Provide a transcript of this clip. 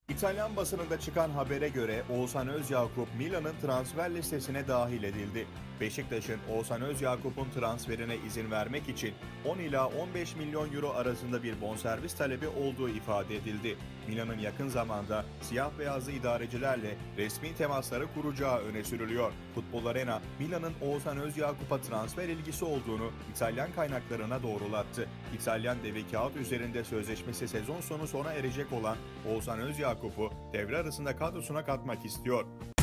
İtalyan basınında çıkan habere göre Oğuzhan Özyakup Milan'ın transfer listesine dahil edildi. Beşiktaş'ın Oğuzhan Özyakup'un transferine izin vermek için 10 ila 15 milyon euro arasında bir bonservis talebi olduğu ifade edildi. Milan'ın yakın zamanda siyah beyazlı idarecilerle resmi temasları kuracağı öne sürülüyor. Futbol Arena, Milan'ın Oğuzhan Özyakup'a transfer ilgisi olduğunu İtalyan kaynaklarına doğrulattı. İtalyan devi kağıt üzerinde sözleşmesi sezon sonu sona erecek olan Oğuzhan Özyakup'u devre arasında kadrosuna katmak istiyor.